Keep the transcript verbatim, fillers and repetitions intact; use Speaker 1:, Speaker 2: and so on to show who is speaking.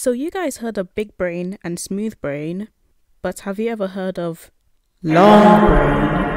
Speaker 1: So you guys heard of big brain and smooth brain, but have you ever heard of long brain?